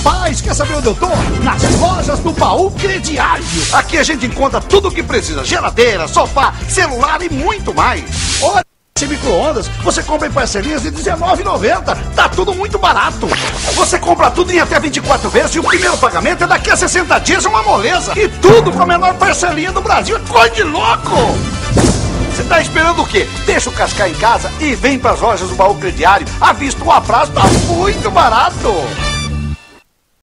Rapaz, quer saber onde eu tô? Nas lojas do Baú Crediário. Aqui a gente encontra tudo o que precisa: geladeira, sofá, celular e muito mais. Olha, esse micro-ondas você compra em parcelinhas de R$19,90. Tá tudo muito barato. Você compra tudo em até 24 vezes e o primeiro pagamento é daqui a 60 dias, uma moleza. E tudo com a menor parcelinha do Brasil. Coisa de louco! Você tá esperando o quê? Deixa o cascar em casa e vem pras lojas do Baú Crediário. À vista ou a prazo, tá muito barato.